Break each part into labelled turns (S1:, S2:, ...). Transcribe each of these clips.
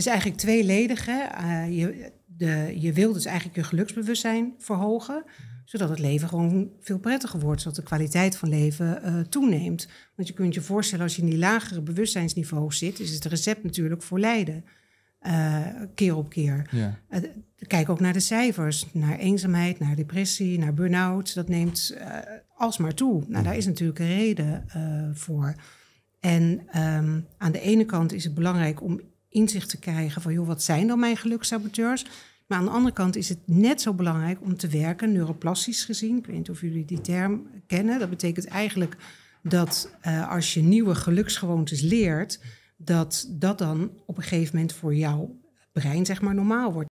S1: is eigenlijk tweeledig. Hè? Je wil dus eigenlijk je geluksbewustzijn verhogen, zodat het leven gewoon veel prettiger wordt, zodat de kwaliteit van leven toeneemt. Want je kunt je voorstellen, als je in die lagere bewustzijnsniveaus zit, is het recept natuurlijk voor lijden. Keer op keer. Ja. Kijk ook naar de cijfers, naar eenzaamheid, naar depressie, naar burn-out. Dat neemt alsmaar toe. Nou, daar is natuurlijk een reden voor. En aan de ene kant is het belangrijk om inzicht te krijgen van, joh, wat zijn dan mijn gelukssaboteurs? Maar aan de andere kant is het net zo belangrijk om te werken, neuroplastisch gezien. Ik weet niet of jullie die term kennen. Dat betekent eigenlijk dat als je nieuwe geluksgewoontes leert, dat dan op een gegeven moment voor jouw brein, zeg maar, normaal wordt.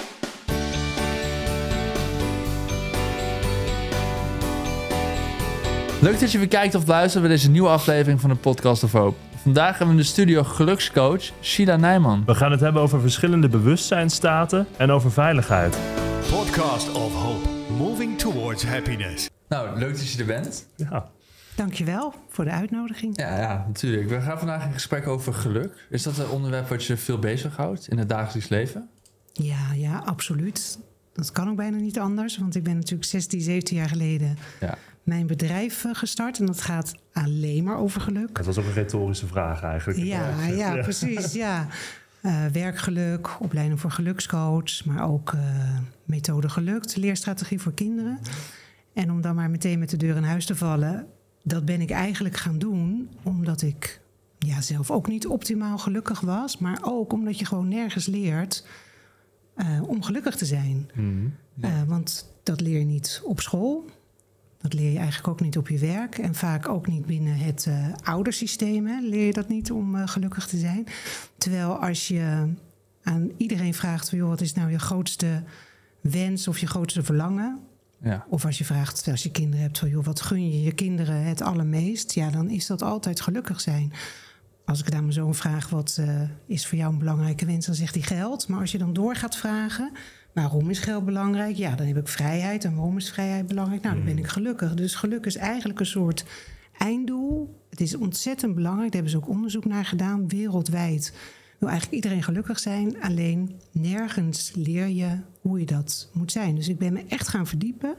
S2: Leuk dat je weer kijkt of luistert bij deze nieuwe aflevering van de Podcast of Hope. Vandaag hebben we in de studio gelukscoach Sheila Nijman.
S3: We gaan het hebben over verschillende bewustzijnstaten en over veiligheid.
S4: Podcast of Hope, moving towards happiness.
S2: Nou, leuk dat je er bent.
S3: Ja.
S1: Dankjewel voor de uitnodiging.
S2: Ja, natuurlijk. We gaan vandaag in gesprek over geluk. Is dat een onderwerp wat je veel bezighoudt in het dagelijks leven?
S1: Ja, absoluut. Dat kan ook bijna niet anders, want ik ben natuurlijk 16, 17 jaar geleden mijn bedrijf gestart. En dat gaat alleen maar over geluk.
S3: Dat was ook een retorische vraag eigenlijk.
S1: Ja, precies. Ja. Werkgeluk, opleiding voor gelukscoach, maar ook methode geluk, leerstrategie voor kinderen. En om dan maar meteen met de deur in huis te vallen, dat ben ik eigenlijk gaan doen omdat ik zelf ook niet optimaal gelukkig was, maar ook omdat je gewoon nergens leert om gelukkig te zijn. Mm-hmm. Want dat leer je niet op school. Dat leer je eigenlijk ook niet op je werk. En vaak ook niet binnen het oudersysteem. Hè, leer je dat niet om gelukkig te zijn. Terwijl als je aan iedereen vraagt, joh, wat is nou je grootste wens of je grootste verlangen? Ja. Of als je vraagt, als je kinderen hebt, joh, wat gun je je kinderen het allermeest? Ja, dan is dat altijd gelukkig zijn. Als ik aan mijn zoon vraag, wat is voor jou een belangrijke wens, dan zegt hij geld. Maar als je dan door gaat vragen, waarom is geld belangrijk? Ja, dan heb ik vrijheid. En waarom is vrijheid belangrijk? Nou, dan ben ik gelukkig. Dus geluk is eigenlijk een soort einddoel. Het is ontzettend belangrijk. Daar hebben ze ook onderzoek naar gedaan, wereldwijd. Wil eigenlijk iedereen gelukkig zijn. Alleen nergens leer je hoe je dat moet zijn. Dus ik ben me echt gaan verdiepen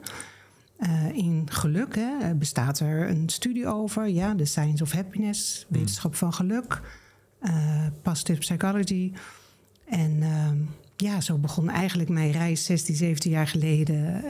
S1: in geluk. Hè. Bestaat er een studie over? Ja, The Science of Happiness, wetenschap van geluk, positive psychology. En zo begon eigenlijk mijn reis 16, 17 jaar geleden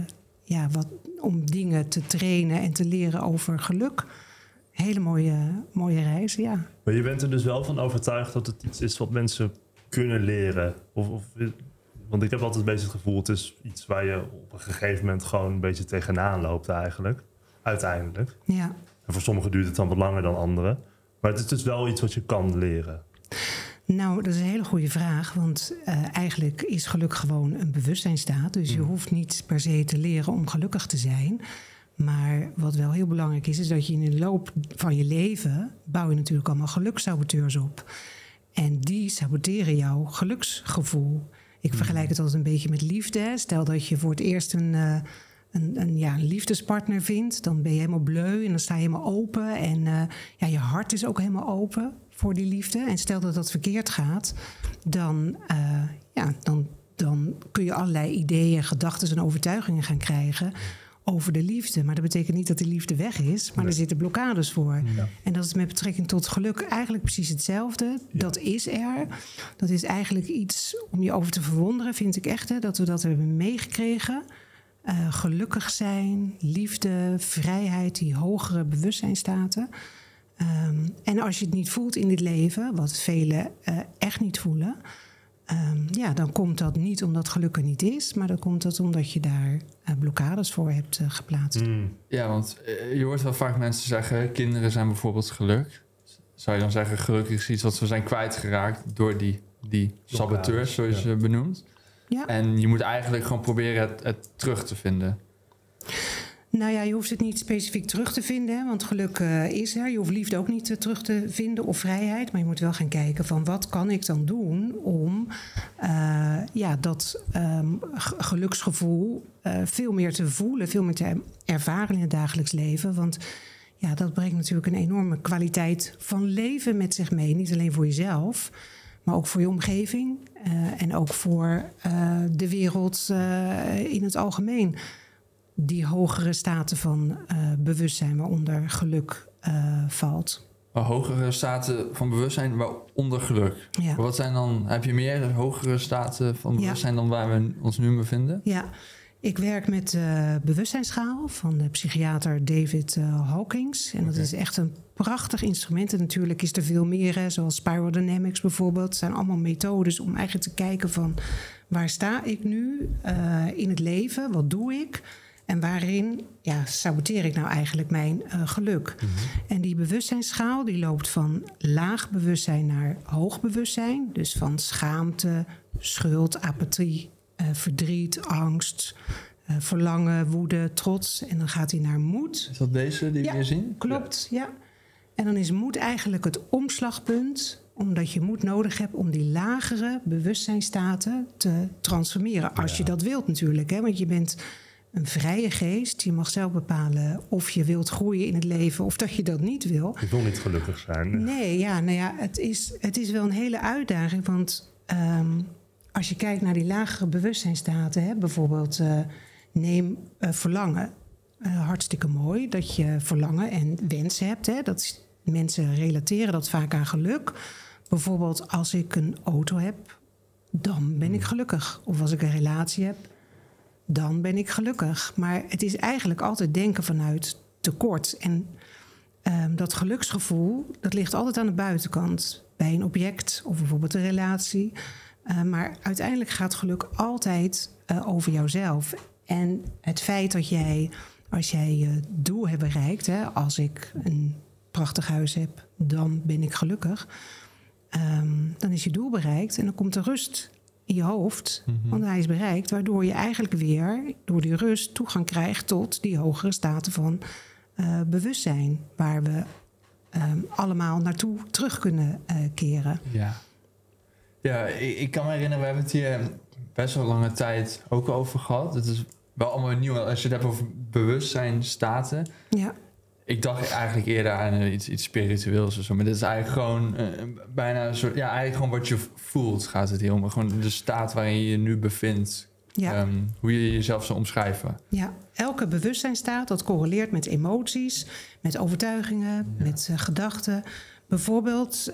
S1: om dingen te trainen en te leren over geluk. Hele mooie reis, ja.
S3: Maar je bent er dus wel van overtuigd dat het iets is wat mensen kunnen leren? Want ik heb altijd een beetje het gevoel, het is iets waar je op een gegeven moment gewoon een beetje tegenaan loopt eigenlijk. Uiteindelijk.
S1: Ja.
S3: En voor sommigen duurt het dan wat langer dan anderen. Maar het is dus wel iets wat je kan leren.
S1: Nou, dat is een hele goede vraag. Want eigenlijk is geluk gewoon een bewustzijnstaat. Dus je hoeft niet per se te leren om gelukkig te zijn. Maar wat wel heel belangrijk is dat je in de loop van je leven bouw je natuurlijk allemaal gelukssaboteurs op. En die saboteren jouw geluksgevoel. Ik vergelijk het altijd een beetje met liefde. Stel dat je voor het eerst een liefdespartner vindt, dan ben je helemaal bleu en dan sta je helemaal open. En je hart is ook helemaal open voor die liefde. En stel dat dat verkeerd gaat, dan kun je allerlei ideeën, gedachten en overtuigingen gaan krijgen over de liefde. Maar dat betekent niet dat de liefde weg is, maar er zitten blokkades voor. Ja. En dat is met betrekking tot geluk eigenlijk precies hetzelfde. Ja. Dat is er. Dat is eigenlijk iets om je over te verwonderen, vind ik echt, hè, dat we dat hebben meegekregen. Gelukkig zijn, liefde, vrijheid, die hogere bewustzijnstaten. En als je het niet voelt in dit leven, wat velen echt niet voelen, dan komt dat niet omdat geluk er niet is, maar dan komt dat omdat je daar blokkades voor hebt geplaatst.
S2: Ja, want je hoort wel vaak mensen zeggen, kinderen zijn bijvoorbeeld geluk. Zou je dan zeggen, geluk is iets wat we zijn kwijtgeraakt door die saboteurs, zoals je benoemt? Ja. En je moet eigenlijk gewoon proberen het terug te vinden.
S1: Nou ja, je hoeft het niet specifiek terug te vinden, hè, want geluk is er. Je hoeft liefde ook niet terug te vinden of vrijheid. Maar je moet wel gaan kijken van wat kan ik dan doen om dat geluksgevoel veel meer te voelen, veel meer te ervaren in het dagelijks leven. Want dat brengt natuurlijk een enorme kwaliteit van leven met zich mee. Niet alleen voor jezelf, maar ook voor je omgeving en ook voor de wereld in het algemeen. Die hogere staten van bewustzijn waaronder geluk valt.
S2: Hogere staten van bewustzijn waaronder geluk.
S1: Ja.
S2: Wat zijn dan, heb je meer hogere staten van bewustzijn dan waar we ons nu bevinden?
S1: Ja, ik werk met de bewustzijnsschaal van de psychiater David Hawkins. En dat is echt een prachtig instrument. En natuurlijk is er veel meer, zoals Spiral Dynamics bijvoorbeeld. Het zijn allemaal methodes om eigenlijk te kijken van waar sta ik nu in het leven? Wat doe ik? En waarin saboteer ik nou eigenlijk mijn geluk? Mm-hmm. En die bewustzijnsschaal die loopt van laag bewustzijn naar hoog bewustzijn. Dus van schaamte, schuld, apathie, verdriet, angst, verlangen, woede, trots. En dan gaat hij naar moed.
S2: Is dat deze die we hier zien?
S1: Klopt, ja. En dan is moed eigenlijk het omslagpunt, omdat je moed nodig hebt om die lagere bewustzijnstaten te transformeren. Als je dat wilt natuurlijk, hè? Want je bent een vrije geest. Je mag zelf bepalen of je wilt groeien in het leven of dat je dat niet wil.
S3: Ik wil niet gelukkig zijn.
S1: Nee, het is wel een hele uitdaging. Want als je kijkt naar die lagere bewustzijnstaten, hè, bijvoorbeeld neem verlangen. Hartstikke mooi dat je verlangen en wensen hebt. Hè. Mensen relateren dat vaak aan geluk. Bijvoorbeeld als ik een auto heb, dan ben ik gelukkig. Of als ik een relatie heb, dan ben ik gelukkig. Maar het is eigenlijk altijd denken vanuit tekort. En dat geluksgevoel, dat ligt altijd aan de buitenkant. Bij een object of bijvoorbeeld een relatie. Maar uiteindelijk gaat geluk altijd over jouzelf. En het feit dat jij, als jij je doel hebt bereikt, hè, als ik een prachtig huis heb, dan ben ik gelukkig. Dan is je doel bereikt en dan komt er rust in je hoofd, want hij is bereikt, waardoor je eigenlijk weer door die rust toegang krijgt tot die hogere staten van bewustzijn, waar we allemaal naartoe terug kunnen keren.
S2: Ja, ik kan me herinneren, we hebben het hier best wel lange tijd ook over gehad. Het is wel allemaal nieuw. Als je het hebt over bewustzijnstaten. Ja. Ik dacht eigenlijk eerder aan iets spiritueels of zo. Maar dit is eigenlijk gewoon bijna een soort... Ja, eigenlijk gewoon wat je voelt gaat het hier om. Gewoon de staat waarin je je nu bevindt. Ja. Hoe je jezelf zou omschrijven. Ja,
S1: elke bewustzijnstaat dat correleert met emoties, met overtuigingen, met gedachten. Bijvoorbeeld,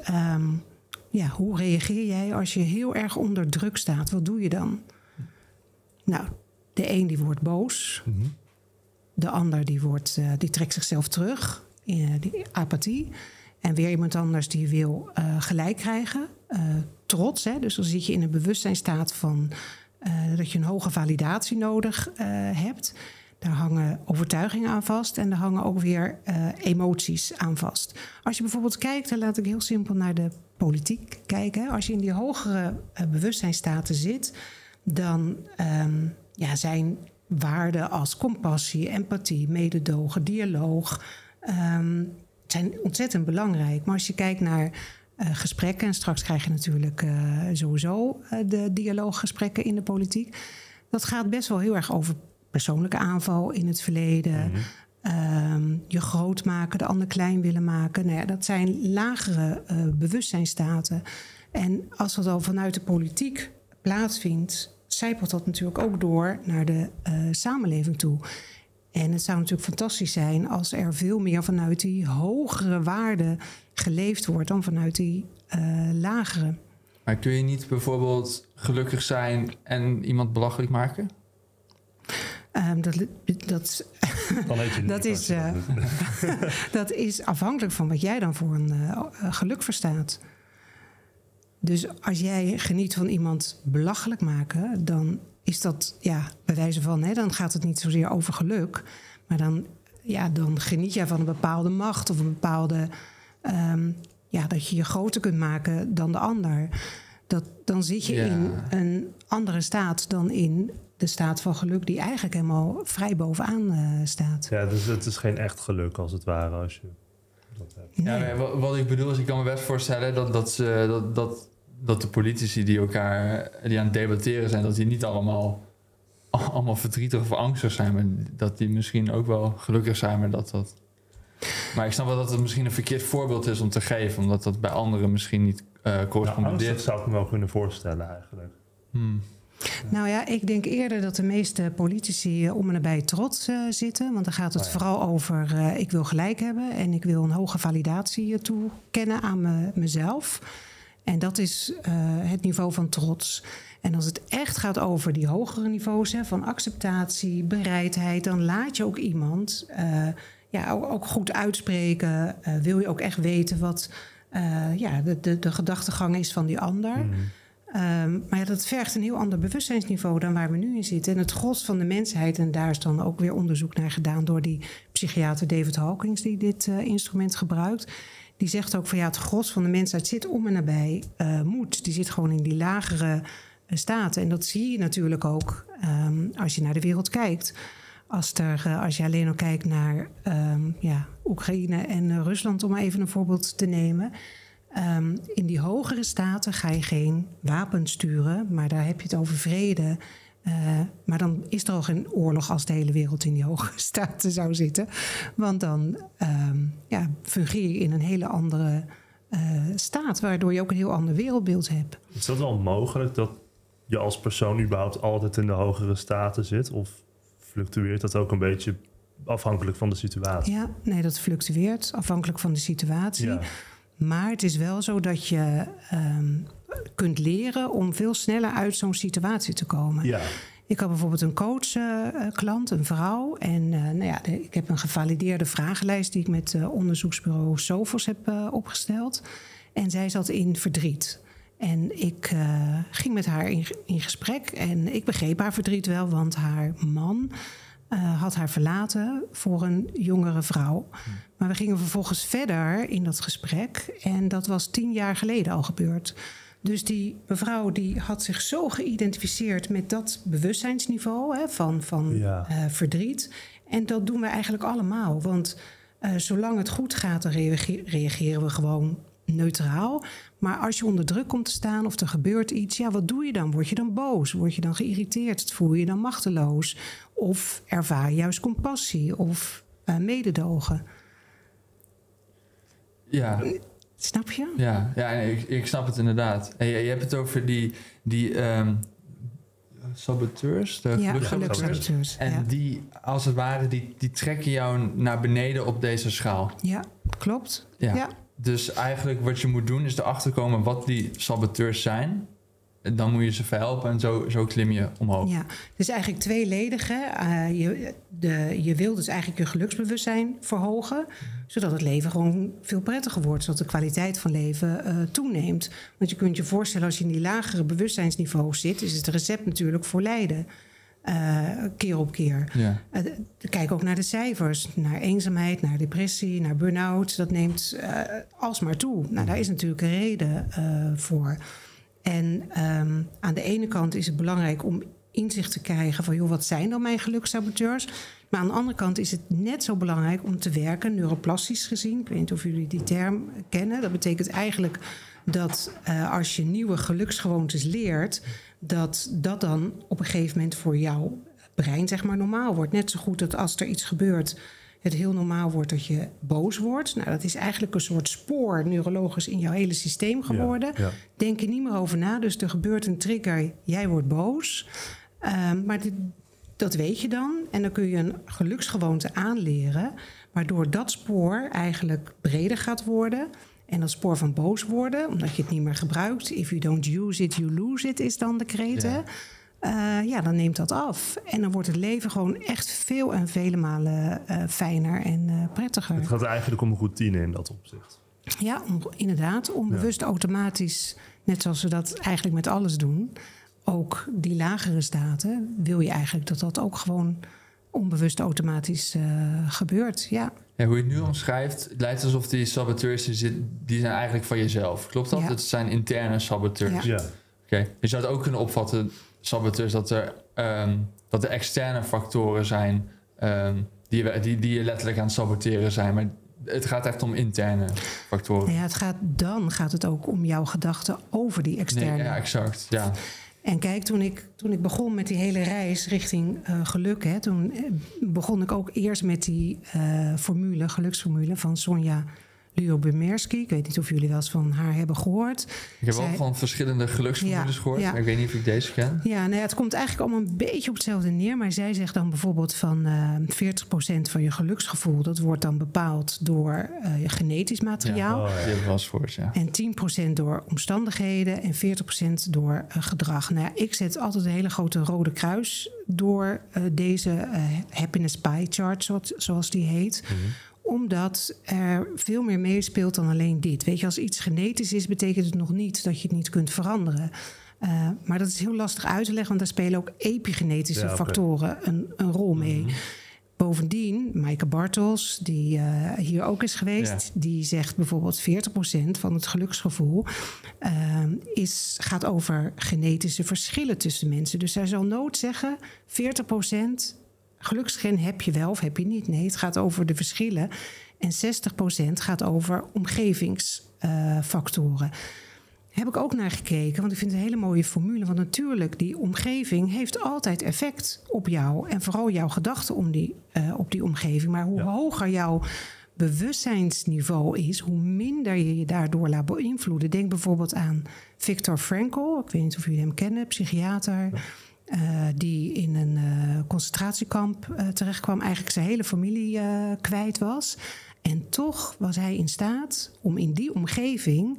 S1: hoe reageer jij als je heel erg onder druk staat? Wat doe je dan? Nou, de een die wordt boos. Mm-hmm. De ander die trekt zichzelf terug, die apathie. En weer iemand anders die wil gelijk krijgen, trots. Hè? Dus dan zit je in een bewustzijnstaat van dat je een hoge validatie nodig hebt. Daar hangen overtuigingen aan vast en daar hangen ook weer emoties aan vast. Als je bijvoorbeeld kijkt, dan laat ik heel simpel naar de politiek kijken. Hè? Als je in die hogere bewustzijnstaten zit, dan zijn waarden als compassie, empathie, mededogen, dialoog zijn ontzettend belangrijk. Maar als je kijkt naar gesprekken, en straks krijg je natuurlijk sowieso de dialooggesprekken in de politiek, dat gaat best wel heel erg over persoonlijke aanval in het verleden. Mm-hmm. Je groot maken, de ander klein willen maken. Nou ja, dat zijn lagere bewustzijnstaten. En als dat al vanuit de politiek plaatsvindt, zijpelt dat natuurlijk ook door naar de samenleving toe. En het zou natuurlijk fantastisch zijn als er veel meer vanuit die hogere waarden geleefd wordt dan vanuit die lagere.
S2: Maar kun je niet bijvoorbeeld gelukkig zijn en iemand belachelijk maken?
S1: Dat is afhankelijk van wat jij dan voor een geluk verstaat. Dus als jij geniet van iemand belachelijk maken, dan is dat, bij wijze van, dan gaat het niet zozeer over geluk. Maar dan geniet jij van een bepaalde macht of een bepaalde, dat je je groter kunt maken dan de ander. Dan zit je in een andere staat dan in de staat van geluk die eigenlijk helemaal vrij bovenaan staat.
S3: Ja, dus het is geen echt geluk als het ware als je dat hebt.
S2: Nee. Ja, wat ik bedoel is, ik kan me best voorstellen dat de politici die aan het debatteren zijn, dat die niet allemaal verdrietig of angstig zijn, maar dat die misschien ook wel gelukkig zijn, maar ik snap wel dat het misschien een verkeerd voorbeeld is om te geven, omdat dat bij anderen misschien niet correspondeert.
S3: Dat zou ik me wel kunnen voorstellen eigenlijk.
S1: Nou ja, ik denk eerder dat de meeste politici om en nabij trots zitten. Want dan gaat het vooral over ik wil gelijk hebben en ik wil een hoge validatie toekennen aan mezelf. En dat is het niveau van trots. En als het echt gaat over die hogere niveaus van acceptatie, bereidheid, dan laat je ook iemand ook goed uitspreken. Wil je ook echt weten wat de gedachtegang is van die ander. Maar ja, dat vergt een heel ander bewustzijnsniveau dan waar we nu in zitten. En het gros van de mensheid, en daar is dan ook weer onderzoek naar gedaan door die psychiater David Hawkins die dit instrument gebruikt. Die zegt ook van het gros van de mensheid zit om en nabij moed. Die zit gewoon in die lagere staten. En dat zie je natuurlijk ook als je naar de wereld kijkt. Als je alleen al kijkt naar Oekraïne en Rusland, om maar even een voorbeeld te nemen. In die hogere staten ga je geen wapens sturen, maar daar heb je het over vrede. Maar dan is er al geen oorlog als de hele wereld in die hogere staten zou zitten. Want dan fungeer je in een hele andere staat, waardoor je ook een heel ander wereldbeeld hebt.
S3: Is dat wel mogelijk dat je als persoon überhaupt altijd in de hogere staten zit? Of fluctueert dat ook een beetje afhankelijk van de situatie?
S1: Ja, nee, dat fluctueert afhankelijk van de situatie. Ja. Maar het is wel zo dat je kunt leren om veel sneller uit zo'n situatie te komen. Ja. Ik had bijvoorbeeld een coachklant, een vrouw. En ik heb een gevalideerde vragenlijst die ik met onderzoeksbureau Sophos heb opgesteld. En zij zat in verdriet. En ik ging met haar in gesprek. En ik begreep haar verdriet wel, want haar man had haar verlaten voor een jongere vrouw. Maar we gingen vervolgens verder in dat gesprek. En dat was 10 jaar geleden al gebeurd. Dus die mevrouw die had zich zo geïdentificeerd met dat bewustzijnsniveau van verdriet. En dat doen we eigenlijk allemaal. Want zolang het goed gaat, dan reageren we gewoon neutraal. Maar als je onder druk komt te staan of er gebeurt iets, wat doe je dan? Word je dan boos? Word je dan geïrriteerd? Voel je je dan machteloos? Of ervaar je juist compassie of mededogen?
S2: Ja.
S1: Snap je?
S2: Ja, nee, ik snap het inderdaad. En je hebt het over die saboteurs, de
S1: gelukssaboteurs.
S2: En die, als het ware, die trekken jou naar beneden op deze schaal.
S1: Ja, klopt. Ja.
S2: Dus eigenlijk wat je moet doen is erachter komen wat die saboteurs zijn. En dan moet je ze verhelpen en zo klim je omhoog. Ja,
S1: het is eigenlijk tweeledig. Je wil dus eigenlijk je geluksbewustzijn verhogen, zodat het leven gewoon veel prettiger wordt, zodat de kwaliteit van leven toeneemt. Want je kunt je voorstellen, als je in die lagere bewustzijnsniveaus zit, is het recept natuurlijk voor lijden. Keer op keer. Ja. Kijk ook naar de cijfers. Naar eenzaamheid, naar depressie, naar burn-out. Dat neemt alsmaar toe. Nou, daar is natuurlijk een reden voor. En aan de ene kant is het belangrijk om inzicht te krijgen van, wat zijn dan mijn gelukssaboteurs? Maar aan de andere kant is het net zo belangrijk om te werken, neuroplastisch gezien. Ik weet niet of jullie die term kennen. Dat betekent eigenlijk dat als je nieuwe geluksgewoontes leert, dat dan op een gegeven moment voor jouw brein normaal wordt. Net zo goed dat als er iets gebeurt, het heel normaal wordt dat je boos wordt. Nou, dat is eigenlijk een soort spoor neurologisch in jouw hele systeem geworden. Ja. Denk er niet meer over na. Dus er gebeurt een trigger, jij wordt boos. Maar dat weet je dan. En dan kun je een geluksgewoonte aanleren, waardoor dat spoor eigenlijk breder gaat worden. En dat spoor van boos worden, omdat je het niet meer gebruikt. If you don't use it, you lose it, is dan de kreet. Dan neemt dat af. En dan wordt het leven gewoon echt veel en vele malen fijner en prettiger.
S3: Het gaat eigenlijk om een routine in dat opzicht.
S1: Ja, inderdaad. Onbewust automatisch, net zoals we dat eigenlijk met alles doen. Ook die lagere staten wil je eigenlijk dat ook gewoon onbewust automatisch gebeurt. Ja.
S2: Ja, hoe je het nu omschrijft, het lijkt alsof die saboteurs die zijn eigenlijk van jezelf. Klopt dat? Ja. Het zijn interne saboteurs. Ja. Okay. Je zou het ook kunnen opvatten, saboteurs, dat er externe factoren zijn die je letterlijk aan het saboteren zijn. Maar het gaat echt om interne factoren.
S1: Ja, dan gaat het ook om jouw gedachten over die externe.
S2: Nee, ja, exact. Ja.
S1: En kijk, toen ik begon met die hele reis richting geluk, toen begon ik ook eerst met die geluksformule van Sonja Lyubomirsky. Ik weet niet of jullie wel eens van haar hebben gehoord.
S2: Ik heb wel van verschillende geluksformules gehoord. Maar ik weet niet of ik deze ken.
S1: Ja, het komt eigenlijk allemaal een beetje op hetzelfde neer. Maar zij zegt dan bijvoorbeeld van 40% van je geluksgevoel... dat wordt dan bepaald door je genetisch materiaal.
S2: Die hebben we wel eens gehoord, ja.
S1: En 10% door omstandigheden en 40% door gedrag. Nou ja, ik zet altijd een hele grote rode kruis door deze happiness pie chart, zoals die heet... Mm-hmm. Omdat er veel meer meespeelt dan alleen dit. Weet je, als iets genetisch is, betekent het nog niet dat je het niet kunt veranderen. Maar dat is heel lastig uit te leggen, want daar spelen ook epigenetische factoren een rol mee. Mm-hmm. Bovendien, Maaike Bartels, die hier ook is geweest... die zegt bijvoorbeeld 40% van het geluksgevoel... gaat over genetische verschillen tussen mensen. Dus zij zal nooit zeggen 40%... geluksgen heb je wel of heb je niet. Nee, het gaat over de verschillen. En 60% gaat over omgevingsfactoren. Heb ik ook naar gekeken, want ik vind het een hele mooie formule. Want natuurlijk, die omgeving heeft altijd effect op jou. En vooral jouw gedachten op die omgeving. Maar hoe hoger jouw bewustzijnsniveau is... hoe minder je je daardoor laat beïnvloeden. Denk bijvoorbeeld aan Viktor Frankl. Ik weet niet of jullie hem kennen, psychiater... die in een concentratiekamp terechtkwam. Eigenlijk zijn hele familie kwijt was. En toch was hij in staat om in die omgeving...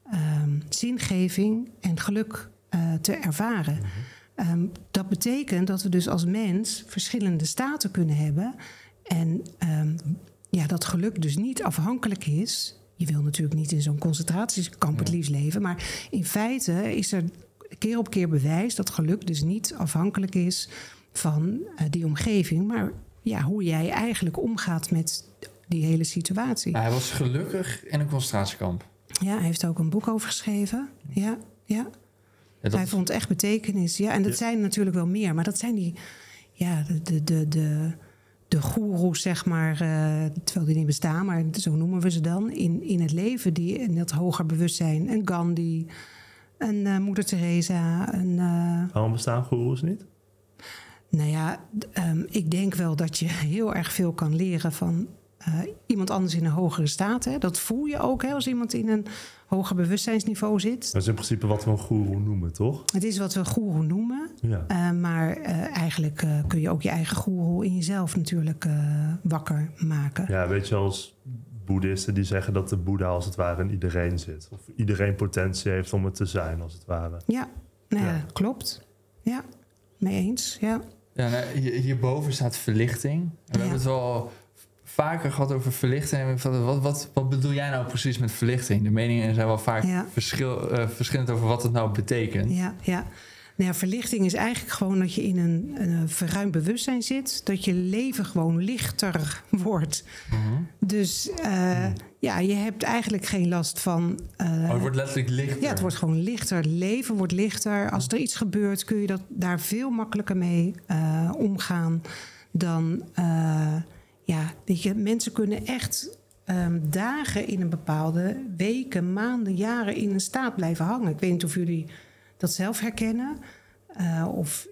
S1: zingeving en geluk te ervaren. Mm-hmm. Dat betekent dat we dus als mens verschillende staten kunnen hebben. En dat geluk dus niet afhankelijk is. Je wil natuurlijk niet in zo'n concentratiekamp het liefst leven. Maar in feite is er keer op keer bewijs dat geluk dus niet afhankelijk is van die omgeving. Maar hoe jij eigenlijk omgaat met die hele situatie.
S2: Maar hij was gelukkig in een concentratiekamp.
S1: Ja, hij heeft ook een boek over geschreven. Ja. Hij vond echt betekenis. Ja, en dat zijn natuurlijk wel meer. Maar dat zijn die... Ja, de goeroes, zeg maar... terwijl die niet bestaan, maar zo noemen we ze dan... in het leven, die in dat hoger bewustzijn. En Gandhi... En Moeder Teresa.
S3: Waarom bestaan goeroes niet?
S1: Nou ja, ik denk wel dat je heel erg veel kan leren van iemand anders in een hogere staat. Hè. Dat voel je ook als iemand in een hoger bewustzijnsniveau zit.
S3: Dat is in principe wat we een goeroe noemen, toch?
S1: Het is wat we een goeroe noemen. Ja. Maar eigenlijk kun je ook je eigen goeroe in jezelf natuurlijk wakker maken.
S3: Ja, weet je, als boeddhisten die zeggen dat de Boeddha als het ware in iedereen zit. Of iedereen potentie heeft om het te zijn, als het ware.
S1: Ja, klopt. Ja, mee eens, ja.
S2: Hierboven staat verlichting. En we hebben het wel vaker gehad over verlichting. Wat bedoel jij nou precies met verlichting? De meningen zijn wel vaak verschillend over wat het nou betekent.
S1: Ja. Nou ja, verlichting is eigenlijk gewoon dat je in een verruimd bewustzijn zit. Dat je leven gewoon lichter wordt. Mm-hmm. Dus je hebt eigenlijk geen last van...
S2: het wordt letterlijk lichter.
S1: Ja, het wordt gewoon lichter. Leven wordt lichter. Als er iets gebeurt, kun je daar veel makkelijker mee omgaan dan... weet je, mensen kunnen echt dagen in een bepaalde weken, maanden, jaren in een staat blijven hangen. Ik weet niet of jullie dat zelf herkennen. Of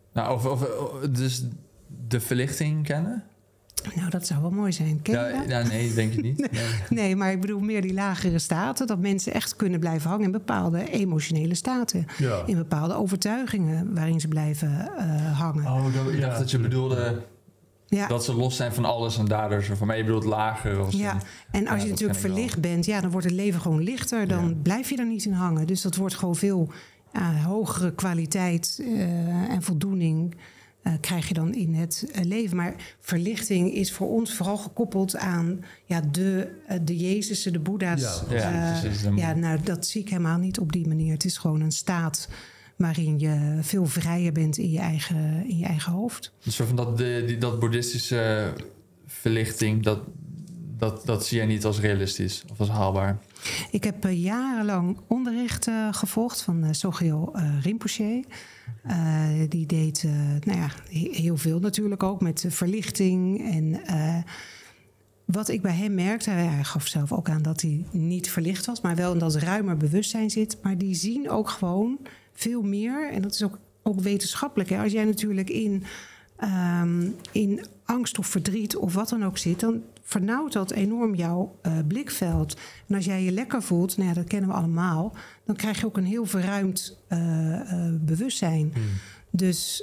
S2: dus de verlichting kennen?
S1: Nou, dat zou wel mooi zijn. Ken je dat?
S2: Nee, denk je niet.
S1: Nee, maar ik bedoel meer die lagere staten. Dat mensen echt kunnen blijven hangen in bepaalde emotionele staten. Ja. In bepaalde overtuigingen waarin ze blijven hangen.
S2: Oh, ik dacht dat je bedoelde... Ja. Dat ze los zijn van alles en daardoor zo van mij. Je bedoelt lager.
S1: En als je natuurlijk verlicht bent, dan wordt het leven gewoon lichter. Dan blijf je er niet in hangen. Dus dat wordt gewoon veel hogere kwaliteit en voldoening krijg je dan in het leven. Maar verlichting is voor ons vooral gekoppeld aan de Jezusen, de Boeddha's. Dat zie ik helemaal niet op die manier. Het is gewoon een staat waarin je veel vrijer bent in je eigen hoofd. Dus
S2: van dat boeddhistische verlichting, dat zie jij niet als realistisch of als haalbaar?
S1: Ik heb jarenlang onderricht gevolgd van Sogyal Rinpoche. Die deed heel veel natuurlijk ook met verlichting. En wat ik bij hem merkte, hij gaf zelf ook aan dat hij niet verlicht was, maar wel in dat ruimer bewustzijn zit. Maar die zien ook gewoon veel meer. En dat is ook wetenschappelijk. Hè? Als jij natuurlijk in in angst of verdriet of wat dan ook zit, dan vernauwt dat enorm jouw blikveld. En als jij je lekker voelt, nou ja, dat kennen we allemaal, dan krijg je ook een heel verruimd bewustzijn. Dus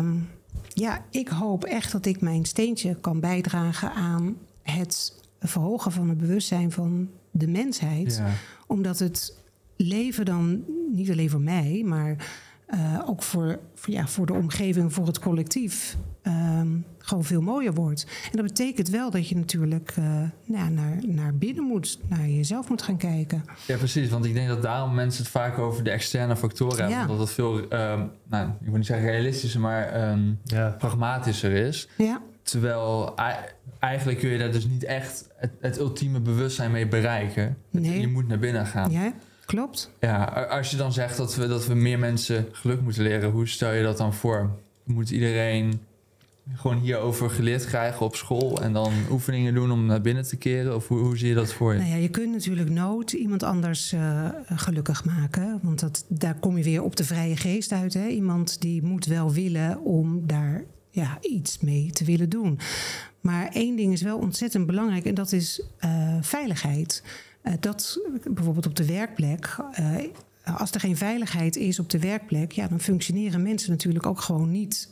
S1: ik hoop echt dat ik mijn steentje kan bijdragen aan het verhogen van het bewustzijn van de mensheid. Ja. Omdat het leven dan, niet alleen voor mij, maar ook voor de omgeving, voor het collectief, gewoon veel mooier wordt. En dat betekent wel dat je natuurlijk naar binnen moet, naar jezelf moet gaan kijken.
S2: Ja, precies. Want ik denk dat daarom mensen het vaak over de externe factoren hebben. Omdat het veel, ik wil niet zeggen realistischer, maar pragmatischer is. Ja. Terwijl eigenlijk kun je daar dus niet echt het ultieme bewustzijn mee bereiken. Nee. Je moet naar binnen gaan.
S1: Ja. Klopt.
S2: Ja, als je dan zegt dat we meer mensen geluk moeten leren, hoe stel je dat dan voor? Moet iedereen gewoon hierover geleerd krijgen op school en dan oefeningen doen om naar binnen te keren? Of hoe zie je dat voor je?
S1: Nou ja, je kunt natuurlijk nooit iemand anders gelukkig maken. Want daar kom je weer op de vrije geest uit. Hè? Iemand die moet wel willen om daar iets mee te willen doen. Maar één ding is wel ontzettend belangrijk en dat is veiligheid. Dat bijvoorbeeld op de werkplek, als er geen veiligheid is op de werkplek, dan functioneren mensen natuurlijk ook gewoon niet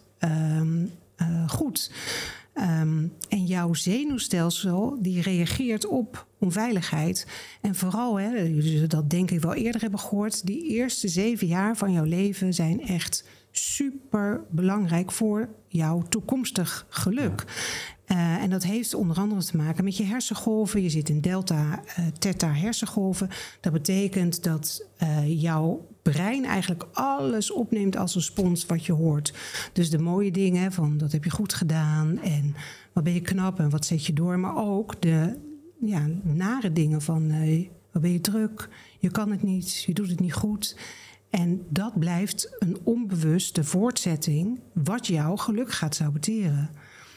S1: goed. En jouw zenuwstelsel die reageert op onveiligheid. En vooral, dat denk ik wel eerder hebben gehoord, die eerste 7 jaar van jouw leven zijn echt super belangrijk voor jouw toekomstig geluk. En dat heeft onder andere te maken met je hersengolven. Je zit in delta, theta hersengolven. Dat betekent dat jouw brein eigenlijk alles opneemt als een spons wat je hoort. Dus de mooie dingen van dat heb je goed gedaan en wat ben je knap en wat zet je door. Maar ook de nare dingen van wat ben je druk, je kan het niet, je doet het niet goed. En dat blijft een onbewuste voortzetting wat jouw geluk gaat saboteren.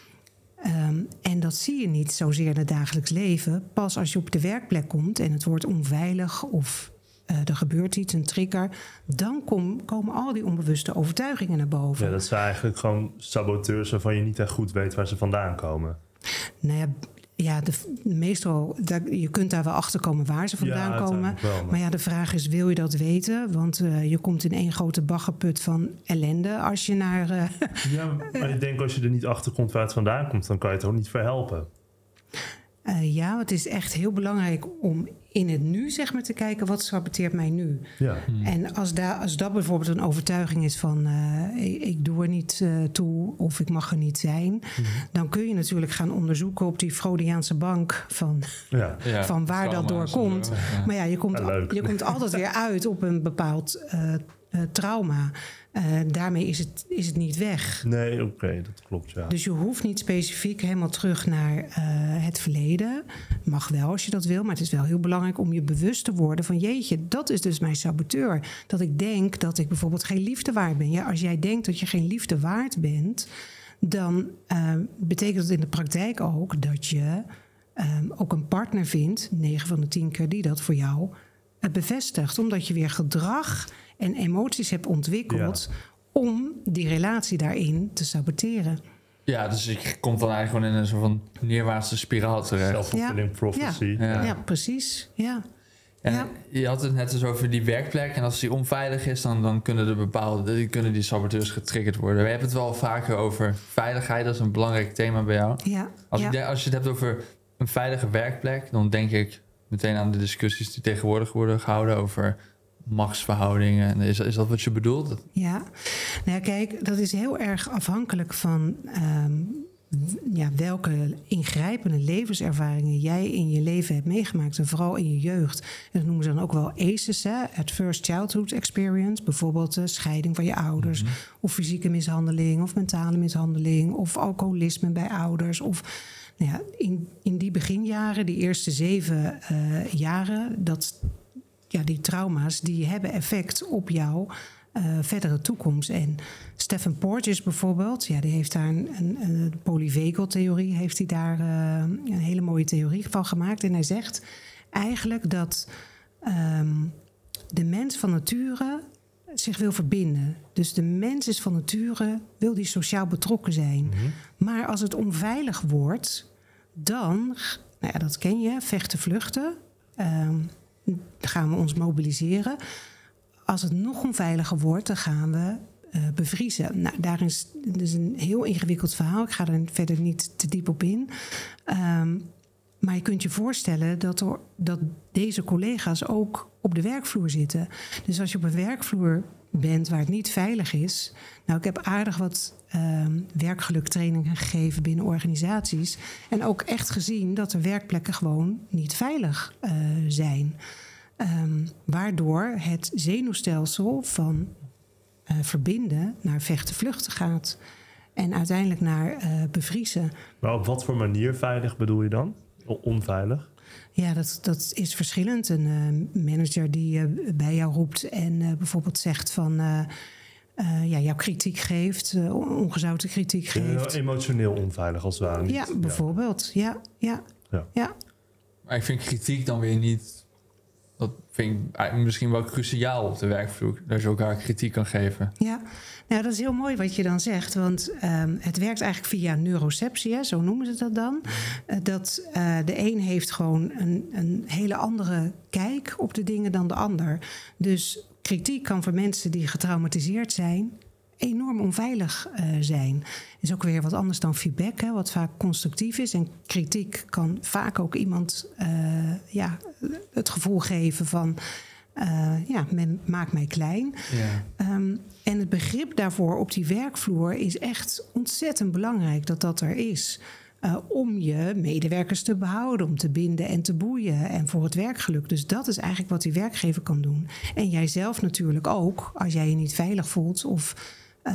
S1: En dat zie je niet zozeer in het dagelijks leven. Pas als je op de werkplek komt en het wordt onveilig of er gebeurt iets, een trigger, dan komen al die onbewuste overtuigingen naar boven.
S3: Ja, dat zijn eigenlijk gewoon saboteurs waarvan je niet echt goed weet waar ze vandaan komen.
S1: Nou ja, meestal, je kunt daar wel achter komen waar ze vandaan komen. Wel, maar de vraag is, wil je dat weten? Want je komt in één grote baggerput van ellende als je naar...
S3: Ja, maar ik denk als je er niet achter komt waar het vandaan komt, dan kan je het ook niet verhelpen.
S1: Het is echt heel belangrijk om in het nu te kijken, wat saboteert mij nu? Ja. En als dat bijvoorbeeld een overtuiging is van ik doe er niet toe of ik mag er niet zijn, dan kun je natuurlijk gaan onderzoeken op die Freudiaanse bank van waar dat doorkomt. Ja. Maar je komt altijd weer uit op een bepaald trauma. Daarmee is het niet weg.
S3: Nee, oké, dat klopt, ja.
S1: Dus je hoeft niet specifiek helemaal terug naar het verleden. Mag wel als je dat wil, maar het is wel heel belangrijk om je bewust te worden van jeetje, dat is dus mijn saboteur. Dat ik denk dat ik bijvoorbeeld geen liefde waard ben. Ja, als jij denkt dat je geen liefde waard bent, dan betekent dat in de praktijk ook dat je ook een partner vindt, 9 van de 10 keer, die dat voor jou bevestigt. Omdat je weer gedrag en emoties hebt ontwikkeld om die relatie daarin te saboteren.
S2: Ja, dus je komt dan eigenlijk gewoon in een soort van neerwaartse spiraal terecht.
S3: Self-fulfilling prophecy.
S1: Ja, precies. Ja.
S2: En je had het net dus over die werkplek. En als die onveilig is, dan kunnen die saboteurs getriggerd worden. We hebben het wel vaker over veiligheid. Dat is een belangrijk thema bij jou. Ja. Als je het hebt over een veilige werkplek, dan denk ik meteen aan de discussies die tegenwoordig worden gehouden over machtsverhoudingen. Is dat wat je bedoelt?
S1: Ja, kijk, dat is heel erg afhankelijk van welke ingrijpende levenservaringen jij in je leven hebt meegemaakt. En vooral in je jeugd. En dat noemen ze dan ook wel ACEs, Adverse Childhood Experience. Bijvoorbeeld scheiding van je ouders. Mm-hmm. Of fysieke mishandeling, of mentale mishandeling, of alcoholisme bij ouders. Of in die beginjaren, die eerste 7 jaren, die trauma's, die hebben effect op jouw verdere toekomst. En Stephen Porges bijvoorbeeld, die heeft daar een polyvagal-theorie, heeft hij daar een hele mooie theorie van gemaakt. En hij zegt eigenlijk dat de mens van nature zich wil verbinden. Dus de mens is van nature, wil die sociaal betrokken zijn. Mm-hmm. Maar als het onveilig wordt, dan, dat ken je, vechten, vluchten. Dan gaan we ons mobiliseren. Als het nog onveiliger wordt, dan gaan we bevriezen. Nou, daar is dus een heel ingewikkeld verhaal. Ik ga er verder niet te diep op in. Maar je kunt je voorstellen dat deze collega's ook op de werkvloer zitten. Dus als je op een werkvloer bent waar het niet veilig is. Nou, ik heb aardig wat werkgeluktrainingen gegeven binnen organisaties. En ook echt gezien dat er werkplekken gewoon niet veilig zijn. Waardoor het zenuwstelsel van verbinden naar vechten, vluchten gaat. En uiteindelijk naar bevriezen.
S3: Maar op wat voor manier veilig bedoel je dan? Onveilig?
S1: Ja, dat is verschillend. Een manager die bij jou roept en bijvoorbeeld zegt van jouw kritiek geeft, ongezouten kritiek geeft.
S3: Emotioneel onveilig als het ware.
S1: Ja, bijvoorbeeld. Ja.
S2: Maar ik vind kritiek dan weer niet. Dat vind ik misschien wel cruciaal op de werkvloer. Dat je elkaar kritiek kan geven.
S1: Ja, nou, dat is heel mooi wat je dan zegt. Want het werkt eigenlijk via neuroceptie, zo noemen ze dat dan. Dat de een heeft gewoon een hele andere kijk op de dingen dan de ander. Dus kritiek kan voor mensen die getraumatiseerd zijn enorm onveilig zijn. Is ook weer wat anders dan feedback, wat vaak constructief is. En kritiek kan vaak ook iemand het gevoel geven van men maakt mij klein. Ja. En het begrip daarvoor op die werkvloer is echt ontzettend belangrijk dat er is. Om je medewerkers te behouden, om te binden en te boeien en voor het werkgeluk. Dus dat is eigenlijk wat die werkgever kan doen. En jijzelf natuurlijk ook, als jij je niet veilig voelt of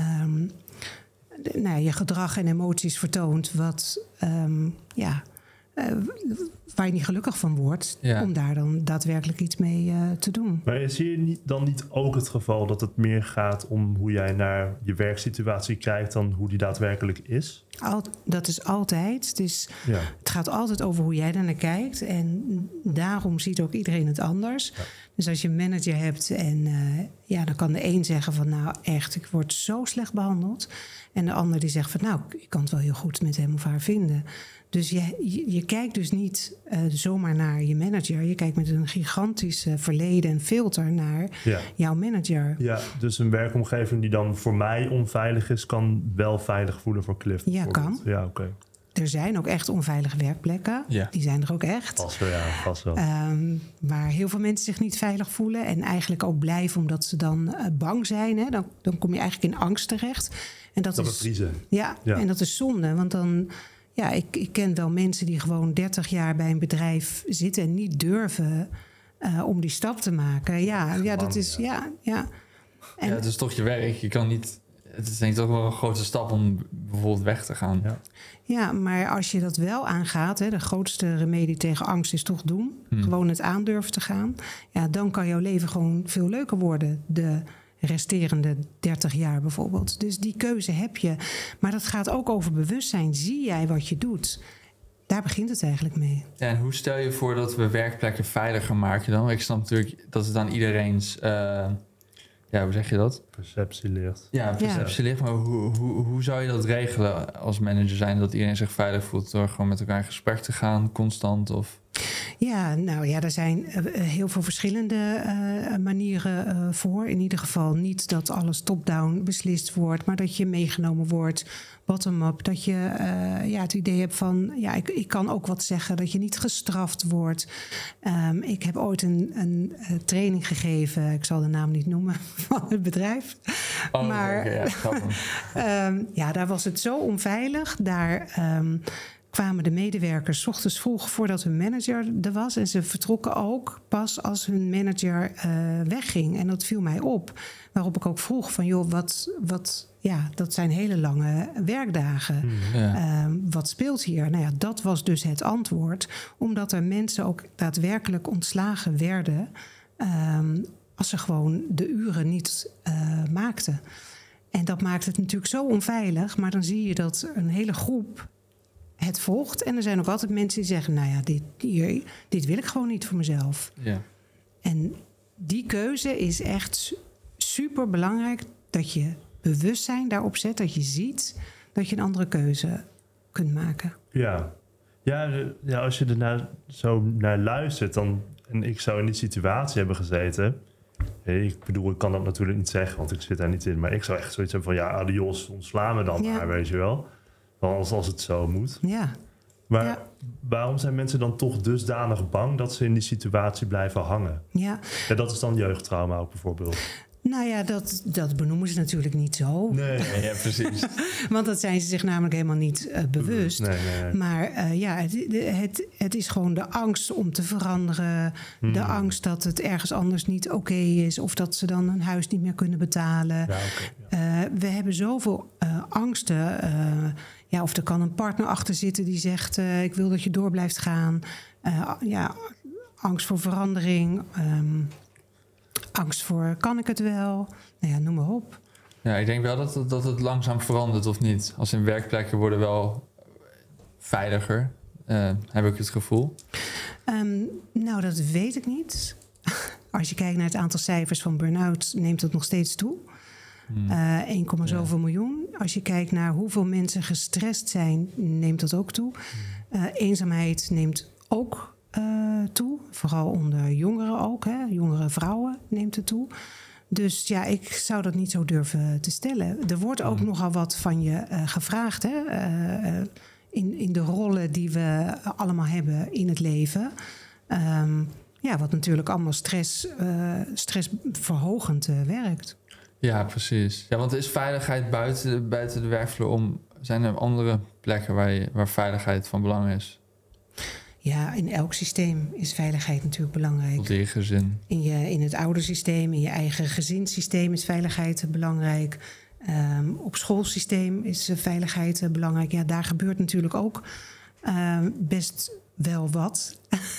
S1: je gedrag en emoties vertoont waar je niet gelukkig van wordt, om daar dan daadwerkelijk iets mee te doen.
S3: Maar zie je dan niet ook het geval dat het meer gaat om hoe jij naar je werksituatie kijkt dan hoe die daadwerkelijk is?
S1: Dat is altijd. Het gaat altijd over hoe jij daar naar kijkt. En daarom ziet ook iedereen het anders. Ja. Dus als je een manager hebt en dan kan de een zeggen van nou echt, ik word zo slecht behandeld. En de ander die zegt van nou, ik kan het wel heel goed met hem of haar vinden. Dus je kijkt dus niet zomaar naar je manager. Je kijkt met een gigantisch verleden en filter naar jouw manager.
S3: Ja, dus een werkomgeving die dan voor mij onveilig is, kan wel veilig voelen voor Cliff.
S1: Ja, kan.
S3: Ja, oké.
S1: Er zijn ook echt onveilige werkplekken. Ja. Die zijn er ook echt.
S3: Vast wel.
S1: Waar heel veel mensen zich niet veilig voelen. En eigenlijk ook blijven omdat ze dan bang zijn. Hè? Dan kom je eigenlijk in angst terecht. En dat is
S3: bevriezen.
S1: Ja, en dat is zonde. Want dan... Ja, ik ken wel mensen die gewoon 30 jaar bij een bedrijf zitten en niet durven om die stap te maken. Dat is. Ja. En
S2: het is toch je werk. Je kan niet. Het is denk ik toch wel een grote stap om bijvoorbeeld weg te gaan.
S1: Ja, maar als je dat wel aangaat, de grootste remedie tegen angst is toch doen. Gewoon het aandurven te gaan. Ja, dan kan jouw leven gewoon veel leuker worden. De resterende 30 jaar bijvoorbeeld. Dus die keuze heb je. Maar dat gaat ook over bewustzijn. Zie jij wat je doet? Daar begint het eigenlijk mee.
S2: Ja, en hoe stel je voor dat we werkplekken veiliger maken dan? Ik snap natuurlijk dat het dan iedereen's... hoe zeg je dat?
S3: Perceptie ligt.
S2: Ja, perceptie ligt. Maar hoe zou je dat regelen als manager zijn? Dat iedereen zich veilig voelt door gewoon met elkaar in gesprek te gaan, constant? Of...
S1: Ja, er zijn heel veel verschillende manieren voor. In ieder geval niet dat alles top-down beslist wordt, maar dat je meegenomen wordt bottom-up. Dat je het idee hebt van, ik kan ook wat zeggen, dat je niet gestraft wordt. Ik heb ooit een training gegeven, ik zal de naam niet noemen van het bedrijf. Maar daar was het zo onveilig. Daar kwamen de medewerkers 's ochtends vroeg voordat hun manager er was. En ze vertrokken ook pas als hun manager wegging. En dat viel mij op. Waarop ik ook vroeg van, joh, dat zijn hele lange werkdagen. Wat speelt hier? Nou ja, dat was dus het antwoord. Omdat er mensen ook daadwerkelijk ontslagen werden als ze gewoon de uren niet maakten. En dat maakt het natuurlijk zo onveilig. Maar dan zie je dat een hele groep het volgt. En er zijn ook altijd mensen die zeggen, nou ja, dit wil ik gewoon niet voor mezelf. Ja. En die keuze is echt super belangrijk dat je bewustzijn daarop zet. Dat je ziet dat je een andere keuze kunt maken.
S3: Ja, als je er zo naar luistert... dan en ik zou in die situatie hebben gezeten... Ik bedoel, ik kan dat natuurlijk niet zeggen, want ik zit daar niet in. Maar ik zou echt zoiets hebben van, adios, ontsla me dan maar, weet je wel. Als het zo moet.
S1: Ja.
S3: Maar waarom zijn mensen dan toch dusdanig bang dat ze in die situatie blijven hangen?
S1: Ja.
S3: Dat is dan jeugdtrauma ook bijvoorbeeld.
S1: Nou ja, dat benoemen ze natuurlijk niet zo.
S3: Nee,
S2: ja, precies.
S1: Want dat zijn ze zich namelijk helemaal niet bewust.
S3: Nee.
S1: Maar het is gewoon de angst om te veranderen. De angst dat het ergens anders niet oké is. Of dat ze dan een huis niet meer kunnen betalen. We hebben zoveel angsten. Of er kan een partner achter zitten die zegt... ik wil dat je door blijft gaan. Angst voor verandering... angst voor, kan ik het wel? Nou ja, noem maar op.
S2: Ja, ik denk wel dat het langzaam verandert, of niet? Als in werkplekken worden wel veiliger, heb ik het gevoel.
S1: Nou, dat weet ik niet. Als je kijkt naar het aantal cijfers van burn-out... neemt dat nog steeds toe. 1,zoveel miljoen. Als je kijkt naar hoeveel mensen gestrest zijn... neemt dat ook toe. Eenzaamheid neemt ook toe. Vooral onder jongeren ook. Hè. Jongere vrouwen neemt het toe. Dus ja, ik zou dat niet zo durven te stellen. Er wordt ook nogal wat van je gevraagd. Hè? In de rollen die we allemaal hebben in het leven. Wat natuurlijk allemaal stressverhogend werkt.
S2: Ja, precies. Ja, want is veiligheid buiten de werkvloer zijn er andere plekken waar veiligheid van belang is?
S1: Ja, in elk systeem is veiligheid natuurlijk belangrijk.
S2: Tot in je gezin.
S1: In het oudersysteem, in je eigen gezinssysteem is veiligheid belangrijk. Op schoolsysteem is veiligheid belangrijk. Ja, daar gebeurt natuurlijk ook best wel wat.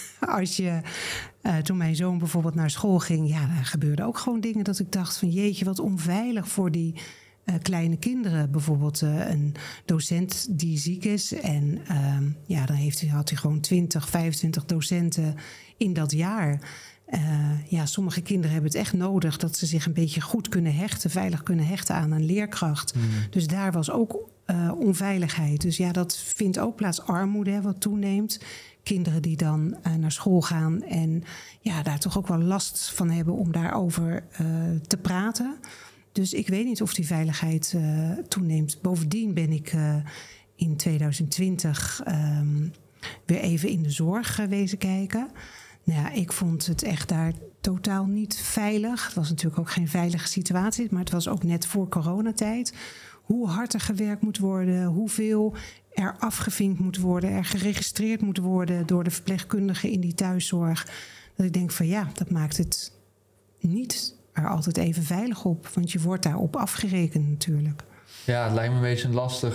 S1: Toen mijn zoon bijvoorbeeld naar school ging... daar gebeurden ook gewoon dingen dat ik dacht van... jeetje, wat onveilig voor die... kleine kinderen, bijvoorbeeld een docent die ziek is. En dan had hij gewoon 20, 25 docenten in dat jaar. Sommige kinderen hebben het echt nodig... dat ze zich een beetje goed kunnen hechten... veilig kunnen hechten aan een leerkracht. Dus daar was ook onveiligheid. Dus ja, dat vindt ook plaats. Armoede, wat toeneemt. Kinderen die dan naar school gaan... en daar toch ook wel last van hebben om daarover te praten... Dus ik weet niet of die veiligheid toeneemt. Bovendien ben ik in 2020 weer even in de zorg wezen kijken. Nou ja, ik vond het echt daar totaal niet veilig. Het was natuurlijk ook geen veilige situatie, maar het was ook net voor coronatijd. Hoe hard er gewerkt moet worden, hoeveel er afgevinkt moet worden... er geregistreerd moet worden door de verpleegkundigen in die thuiszorg. Dat ik denk van dat maakt het niet... er altijd even veilig op, want je wordt daarop afgerekend natuurlijk. Ja,
S2: het lijkt me een beetje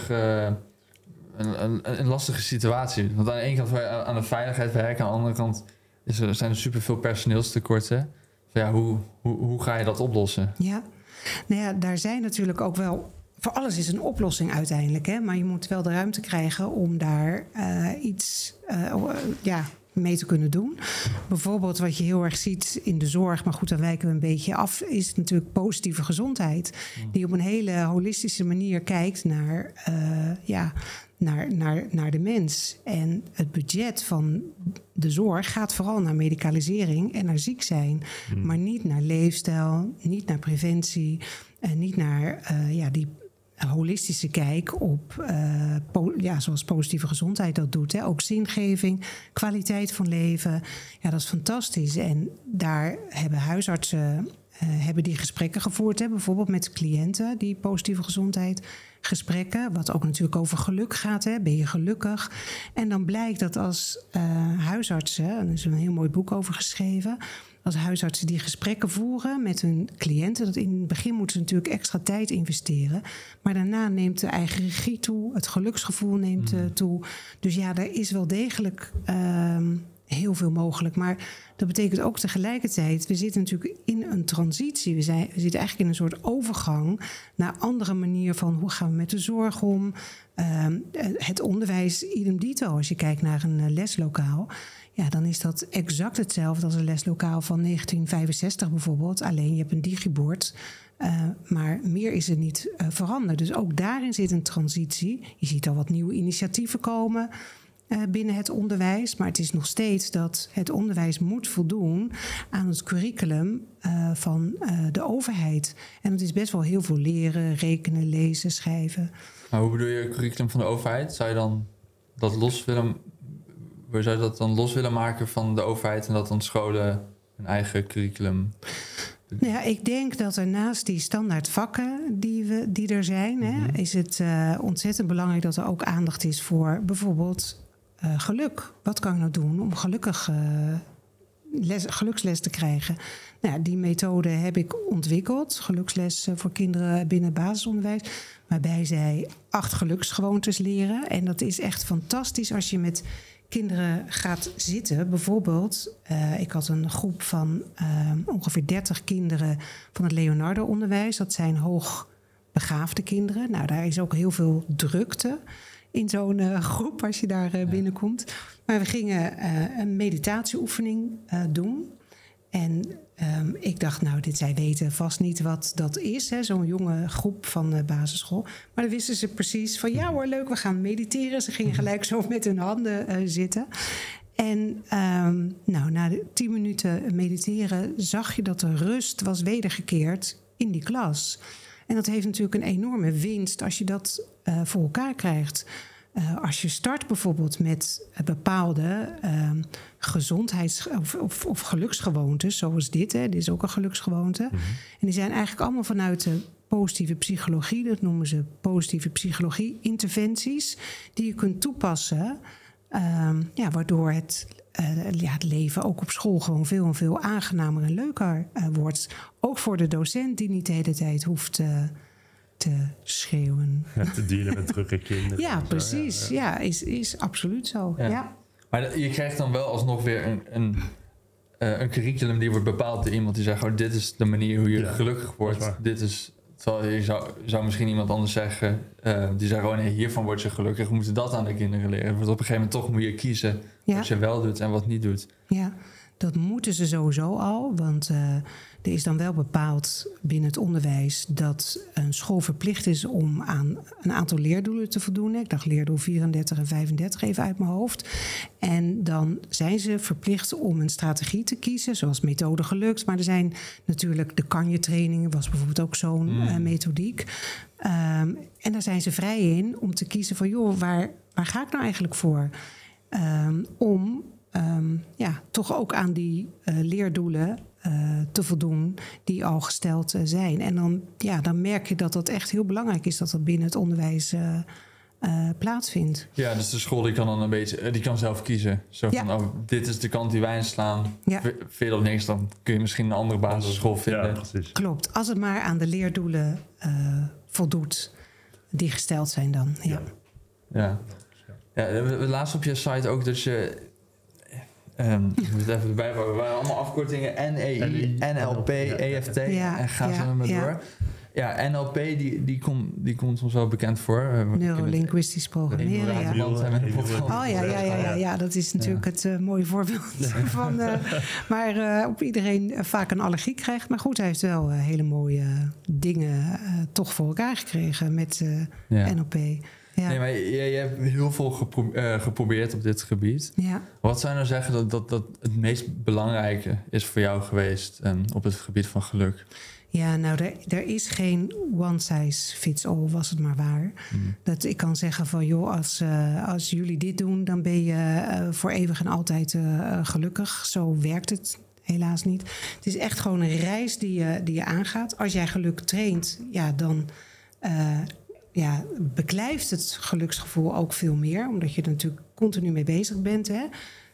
S2: een lastige situatie. Want aan de ene kant wil je aan de veiligheid werken... aan de andere kant zijn er superveel personeelstekorten. Hoe ga je dat oplossen? Ja, nou ja, daar zijn natuurlijk ook wel... voor alles is een oplossing uiteindelijk, hè? Maar je moet wel de ruimte krijgen om daar iets... mee te kunnen doen. Bijvoorbeeld wat je heel erg ziet in de zorg... maar goed, dan wijken we een beetje af... is natuurlijk positieve gezondheid. Die op een hele holistische manier kijkt naar de mens. En het budget van de zorg gaat vooral naar medicalisering... en naar ziek zijn. Maar niet naar leefstijl, niet naar preventie... en niet naar die... holistische kijk op, zoals positieve gezondheid dat doet. Hè. Ook zingeving, kwaliteit van leven. Ja, dat is fantastisch. En daar hebben huisartsen die gesprekken gevoerd. Hè. Bijvoorbeeld met cliënten die positieve gezondheid gesprekken. Wat ook natuurlijk over geluk gaat. Hè. Ben je gelukkig? En dan blijkt dat als huisartsen... en er is een heel mooi boek over geschreven... als huisartsen die gesprekken voeren met hun cliënten... dat in het begin moeten ze natuurlijk extra tijd investeren... maar daarna neemt de eigen regie toe, het geluksgevoel neemt toe. Dus ja, er is wel degelijk heel veel mogelijk. Maar dat betekent ook tegelijkertijd... we zitten natuurlijk in een transitie. We zitten eigenlijk in een soort overgang... naar andere manier van hoe gaan we met de zorg om... het onderwijs idem dito, als je kijkt naar een leslokaal...
S1: Ja, dan is dat exact hetzelfde als een leslokaal van 1965 bijvoorbeeld. Alleen je hebt een digibord, maar meer is er niet veranderd. Dus ook daarin zit een transitie. Je ziet al wat nieuwe initiatieven komen binnen het onderwijs. Maar het is nog steeds dat het onderwijs moet voldoen aan het curriculum van de overheid. En het is best wel heel veel leren, rekenen, lezen, schrijven.
S2: Maar hoe bedoel je curriculum van de overheid? Zou je dan dat los willen maken van de overheid en dat dan scholen een eigen curriculum?
S1: Nou ja, ik denk dat er naast die standaard vakken die er zijn, is het ontzettend belangrijk dat er ook aandacht is voor bijvoorbeeld geluk. Wat kan ik nou doen om geluksles te krijgen? Nou, die methode heb ik ontwikkeld. Geluksles voor kinderen binnen het basisonderwijs. Waarbij zij 8 geluksgewoontes leren. En dat is echt fantastisch als je met kinderen gaat zitten. Bijvoorbeeld, ik had een groep van ongeveer 30 kinderen van het Leonardo-onderwijs. Dat zijn hoogbegaafde kinderen. Nou, daar is ook heel veel drukte in zo'n groep als je daar binnenkomt. Maar we gingen een meditatieoefening doen. En ik dacht, nou, zij weten vast niet wat dat is. Zo'n jonge groep van de basisschool. Maar dan wisten ze precies van, ja hoor, leuk, we gaan mediteren. Ze gingen gelijk zo met hun handen zitten. En na de 10 minuten mediteren zag je dat de rust was wedergekeerd in die klas. En dat heeft natuurlijk een enorme winst als je dat voor elkaar krijgt. Als je start bijvoorbeeld met bepaalde gezondheids- of geluksgewoontes, zoals dit. Dit is ook een geluksgewoonte. Mm-hmm. En die zijn eigenlijk allemaal vanuit de positieve psychologie. Dat noemen ze positieve psychologie-interventies. Die je kunt toepassen. Waardoor het leven ook op school gewoon veel en veel aangenamer en leuker wordt. Ook voor de docent die niet de hele tijd hoeft te schreeuwen.
S3: Ja, te dealen met drukke kinderen.
S1: Ja, precies. Ja, is absoluut zo. Ja. Ja.
S2: Maar je krijgt dan wel alsnog weer een curriculum die wordt bepaald door iemand die zegt, oh, dit is de manier hoe je gelukkig wordt. Dit is, je zou misschien iemand anders zeggen, die zegt, oh nee, hiervan word je gelukkig. We moeten dat aan de kinderen leren. Want op een gegeven moment toch moet je kiezen wat je wel doet en wat niet doet.
S1: Ja, dat moeten ze sowieso al, want er is dan wel bepaald binnen het onderwijs dat een school verplicht is om aan een aantal leerdoelen te voldoen. Ik dacht leerdoel 34 en 35 even uit mijn hoofd. En dan zijn ze verplicht om een strategie te kiezen, zoals methode gelukt. Maar er zijn natuurlijk de Kanje-trainingen, was bijvoorbeeld ook zo'n methodiek. En daar zijn ze vrij in om te kiezen van, joh, waar ga ik nou eigenlijk voor? Om toch ook aan die leerdoelen te voldoen die al gesteld zijn. En dan merk je dat dat echt heel belangrijk is dat dat binnen het onderwijs plaatsvindt. Ja,
S2: dus de school die kan dan een beetje, die kan zelf kiezen. Zo van, dit is de kant die wij inslaan. Ja. Veel of niks, dan kun je misschien een andere basisschool vinden.
S3: Ja, precies.
S1: Klopt, als het maar aan de leerdoelen voldoet die gesteld zijn dan.
S2: Ja, laatst op je site ook dat je ik moet het even erbij houden. We waren allemaal afkortingen. NEI, NLP, EFT. En gaat zo maar door. Ja, NLP die komt ons wel bekend voor.
S1: Neurolinguistisch programmeren. Ja, dat is natuurlijk het mooie voorbeeld van. Maar op iedereen vaak een allergie krijgt. Maar goed, hij heeft wel hele mooie dingen toch voor elkaar gekregen met NLP. Ja.
S2: Nee, maar je hebt heel veel geprobeerd op dit gebied. Ja. Wat zou je nou zeggen dat het meest belangrijke is voor jou geweest op het gebied van geluk?
S1: Ja, nou, er is geen one size fits all, was het maar waar. Dat ik kan zeggen van, joh, als jullie dit doen, dan ben je voor eeuwig en altijd gelukkig. Zo werkt het helaas niet. Het is echt gewoon een reis die je aangaat. Als jij geluk traint, dan beklijft het geluksgevoel ook veel meer. Omdat je er natuurlijk continu mee bezig bent. Hè?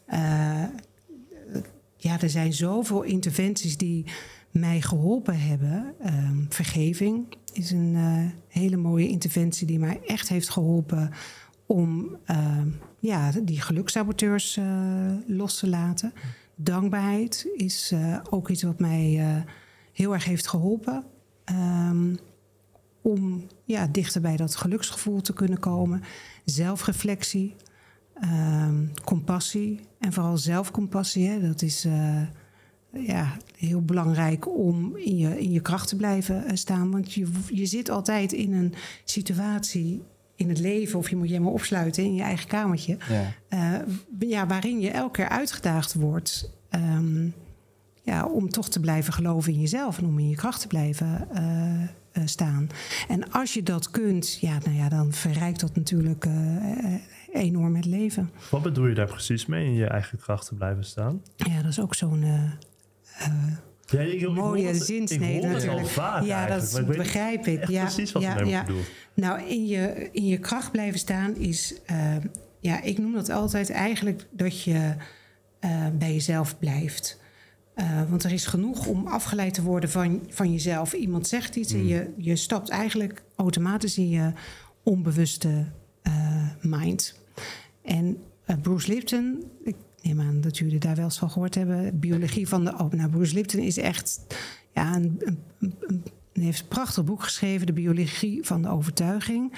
S1: Er zijn zoveel interventies die mij geholpen hebben. Vergeving is een hele mooie interventie die mij echt heeft geholpen om die gelukssaboteurs los te laten. Dankbaarheid is ook iets wat mij heel erg heeft geholpen. Om dichter bij dat geluksgevoel te kunnen komen. Zelfreflectie, compassie En vooral zelfcompassie, hè, dat is heel belangrijk om in je kracht te blijven staan. Want je zit altijd in een situatie in het leven, of je moet je helemaal opsluiten in je eigen kamertje, waarin je elke keer uitgedaagd wordt om toch te blijven geloven in jezelf en om in je kracht te blijven staan. En als je dat kunt, dan verrijkt dat natuurlijk enorm het leven.
S3: Wat bedoel je daar precies mee, in je eigen kracht te blijven staan?
S1: Ja, dat is ook zo'n mooie zinsnede natuurlijk. Dat begrijp ik.
S3: Precies wat je bedoelt.
S1: Nou, in je kracht blijven staan is, ik noem dat altijd eigenlijk dat je bij jezelf blijft. Want er is genoeg om afgeleid te worden van jezelf. Iemand zegt iets en je stapt eigenlijk automatisch in je onbewuste mind. En Bruce Lipton, ik neem aan dat jullie daar wel eens van gehoord hebben, biologie van de... Bruce Lipton is echt hij heeft een prachtig boek geschreven, de biologie van de overtuiging.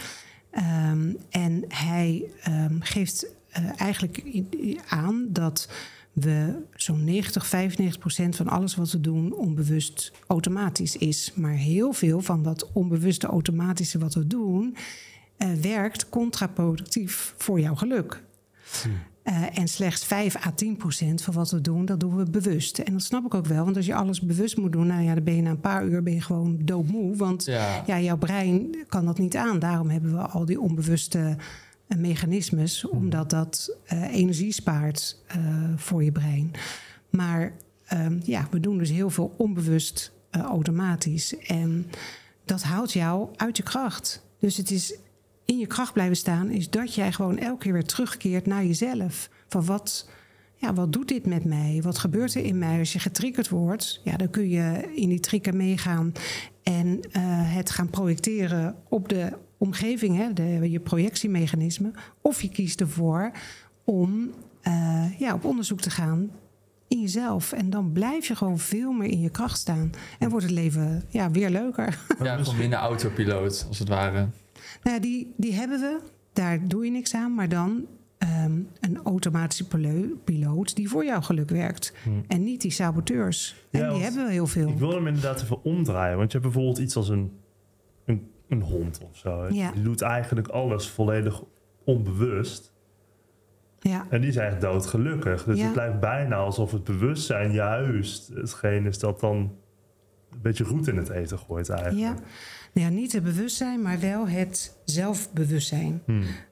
S1: En hij geeft eigenlijk aan dat we zo'n 90-95% van alles wat we doen onbewust automatisch is. Maar heel veel van dat onbewuste automatische wat we doen werkt contraproductief voor jouw geluk. En slechts 5-10% van wat we doen, dat doen we bewust. En dat snap ik ook wel, want als je alles bewust moet doen, dan ben je na een paar uur gewoon doodmoe. Want jouw brein kan dat niet aan. Daarom hebben we al die onbewuste mechanismes, omdat dat energie spaart voor je brein. Maar we doen dus heel veel onbewust automatisch. En dat houdt jou uit je kracht. Dus het is in je kracht blijven staan, is dat jij gewoon elke keer weer terugkeert naar jezelf. Van wat doet dit met mij? Wat gebeurt er in mij? Als je getriggerd wordt, dan kun je in die trigger meegaan en het gaan projecteren op de omgeving, je projectiemechanisme. Of je kiest ervoor om op onderzoek te gaan in jezelf. En dan blijf je gewoon veel meer in je kracht staan. En wordt het leven weer leuker.
S2: Ja, gewoon minder autopiloot, als het ware.
S1: Nou, die hebben we. Daar doe je niks aan. Maar dan een automatische piloot die voor jouw geluk werkt. En niet die saboteurs. En die hebben we heel veel.
S3: Ik wil hem inderdaad even omdraaien. Want je hebt bijvoorbeeld iets als een hond of zo. Ja. Die doet eigenlijk alles volledig onbewust. Ja. En die is echt doodgelukkig. Dus het lijkt bijna alsof het bewustzijn juist hetgeen is dat dan een beetje roet in het eten gooit eigenlijk.
S1: Ja, niet het bewustzijn, maar wel het zelfbewustzijn.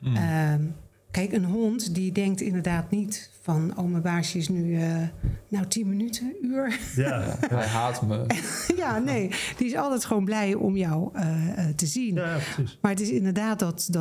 S1: Kijk, een hond die denkt inderdaad niet van... mijn baasje is nu 10 minuten, uur.
S2: Ja, hij haat me.
S1: Nee, die is altijd gewoon blij om jou te zien.
S3: Ja, precies.
S1: Maar het is inderdaad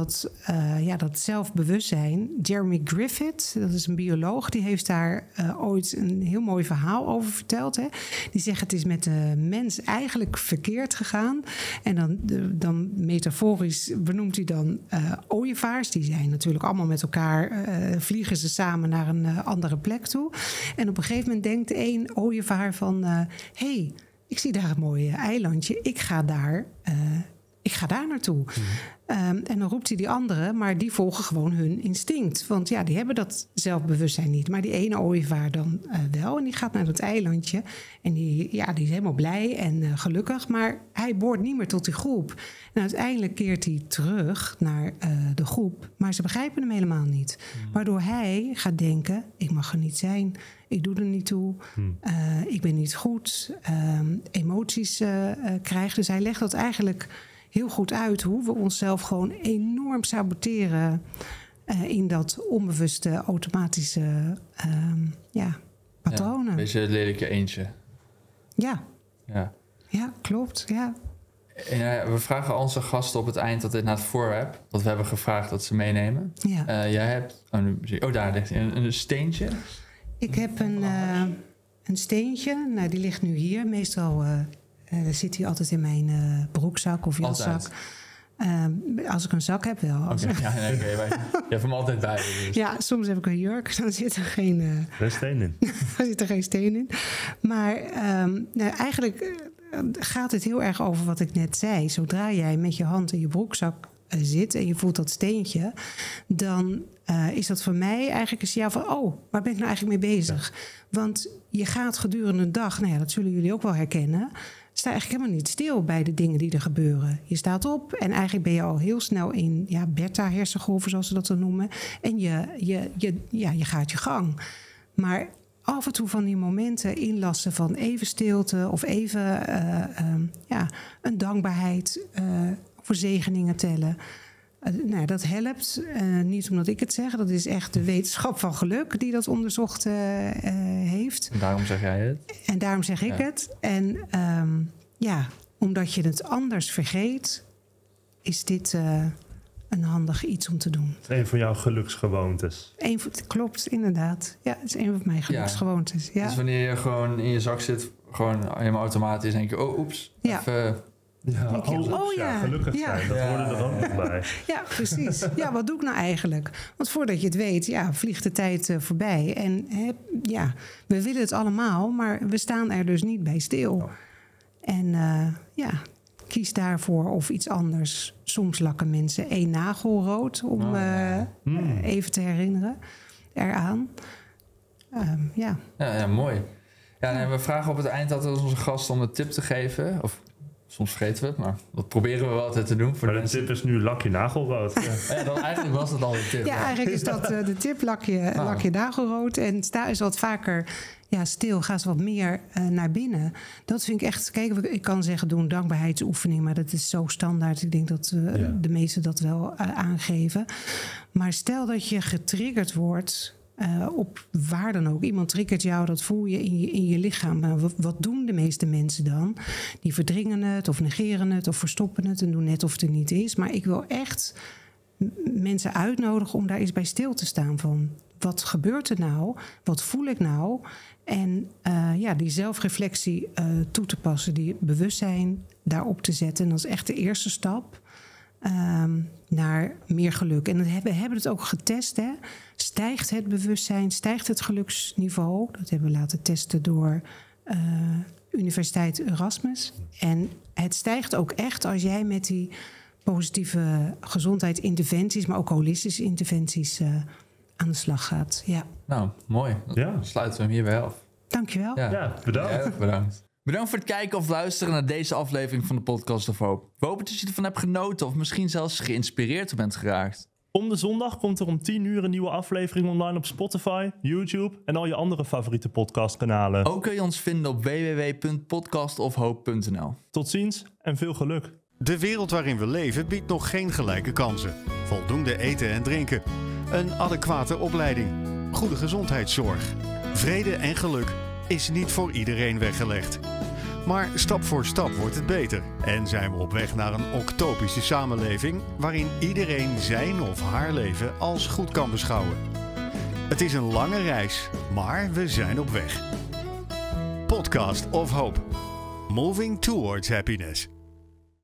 S1: dat zelfbewustzijn. Jeremy Griffith, dat is een bioloog... die heeft daar ooit een heel mooi verhaal over verteld. Hè? Die zegt het is met de mens eigenlijk verkeerd gegaan. En dan metaforisch benoemt hij dan ooievaars. Die zijn natuurlijk allemaal met elkaar... vliegen ze samen naar een andere plek toe. En op een gegeven moment denkt één ooievaar van... hey, ik zie daar een mooi eilandje. Ik ga daar naartoe. En dan roept hij die anderen, maar die volgen gewoon hun instinct. Want die hebben dat zelfbewustzijn niet. Maar die ene ooievaar dan wel. En die gaat naar dat eilandje. En die is helemaal blij en gelukkig. Maar hij behoort niet meer tot die groep. En uiteindelijk keert hij terug naar de groep. Maar ze begrijpen hem helemaal niet. Waardoor hij gaat denken, ik mag er niet zijn. Ik doe er niet toe. Ik ben niet goed. Emoties krijgt. Dus hij legt dat eigenlijk... heel goed uit hoe we onszelf gewoon enorm saboteren in dat onbewuste automatische patronen.
S2: Ja, een beetje het lelijke eentje.
S1: Ja, klopt. Ja.
S2: En, we vragen onze gasten op het eind dat dit naar het voorwerp, dat we hebben gevraagd dat ze meenemen. Ja. Jij hebt, daar ligt een steentje.
S1: Ik heb een steentje, nou die ligt nu hier, meestal... zit hij altijd in mijn broekzak of jaszak. Als ik een zak heb wel.
S2: Okay, je hebt hem altijd bij je. Dus.
S1: Ja, soms heb ik een jurk, dan zit er geen...
S3: steen in.
S1: Er zit er geen steen in. Maar eigenlijk gaat het heel erg over wat ik net zei. Zodra jij met je hand in je broekzak zit en je voelt dat steentje, dan is dat voor mij eigenlijk een signaal van, waar ben ik nou eigenlijk mee bezig? Ja. Want je gaat gedurende de dag, dat zullen jullie ook wel herkennen, sta eigenlijk helemaal niet stil bij de dingen die er gebeuren. Je staat op en eigenlijk ben je al heel snel in beta-hersengolven, zoals ze dat dan noemen. En je gaat je gang. Maar af en toe van die momenten inlassen van even stilte of even een dankbaarheid, voor zegeningen tellen. Dat helpt. Niet omdat ik het zeg. Dat is echt de wetenschap van geluk die dat onderzocht heeft.
S2: En daarom zeg jij het?
S1: En daarom zeg ik het. En omdat je het anders vergeet, is dit een handig iets om te doen.
S3: Het is een van jouw geluksgewoontes.
S1: Klopt, inderdaad. Ja, het is een van mijn geluksgewoontes. Ja.
S2: Dus wanneer je gewoon in je zak zit, gewoon helemaal automatisch denk je, oeps.
S1: Ja.
S2: Even...
S3: gelukkig zijn. Dat hoorde er ook nog bij.
S1: Ja, precies. Ja, wat doe ik nou eigenlijk? Want voordat je het weet, vliegt de tijd voorbij. En we willen het allemaal, maar we staan er dus niet bij stil. Oh. En kies daarvoor of iets anders. Soms lakken mensen 1 nagel rood, om even te herinneren eraan.
S2: Ja, mooi. Ja, we vragen op het eind altijd onze gasten om een tip te geven. Of soms vergeten we het, maar dat proberen we wel altijd te doen. Voor
S3: de tip is nu lak je nagelrood.
S2: Dan eigenlijk was het al een tip.
S1: Ja, eigenlijk is dat de tip, lak je nagelrood. En sta eens wat vaker stil, ga eens wat meer naar binnen. Dat vind ik echt, kijk, ik kan zeggen doe een dankbaarheidsoefening, maar dat is zo standaard. Ik denk dat de meesten dat wel aangeven. Maar stel dat je getriggerd wordt, op waar dan ook. Iemand triggert jou, dat voel je in je lichaam. Maar wat doen de meeste mensen dan? Die verdringen het of negeren het of verstoppen het en doen net of het er niet is. Maar ik wil echt mensen uitnodigen om daar eens bij stil te staan van, wat gebeurt er nou? Wat voel ik nou? En die zelfreflectie toe te passen, die bewustzijn daarop te zetten. En dat is echt de eerste stap naar meer geluk. En we hebben het ook getest. Hè? Stijgt het bewustzijn, stijgt het geluksniveau? Dat hebben we laten testen door Universiteit Erasmus. En het stijgt ook echt als jij met die positieve gezondheidsinterventies, maar ook holistische interventies aan de slag gaat. Ja.
S2: Nou, mooi. Dan sluiten we hem hierbij af.
S1: Dankjewel.
S3: Ja, bedankt.
S2: Ja, bedankt. Bedankt voor het kijken of luisteren naar deze aflevering van de Podcast of Hope. We hopen dat je ervan hebt genoten of misschien zelfs geïnspireerd bent geraakt.
S3: Om de zondag komt er om 10 uur een nieuwe aflevering online op Spotify, YouTube en al je andere favoriete podcastkanalen.
S2: Ook kun je ons vinden op www.podcastofhope.nl.
S3: Tot ziens en veel geluk.
S4: De wereld waarin we leven biedt nog geen gelijke kansen. Voldoende eten en drinken. Een adequate opleiding. Goede gezondheidszorg. Vrede en geluk is niet voor iedereen weggelegd. Maar stap voor stap wordt het beter en zijn we op weg naar een octopische samenleving waarin iedereen zijn of haar leven als goed kan beschouwen. Het is een lange reis, maar we zijn op weg. Podcast of Hope. Moving towards happiness.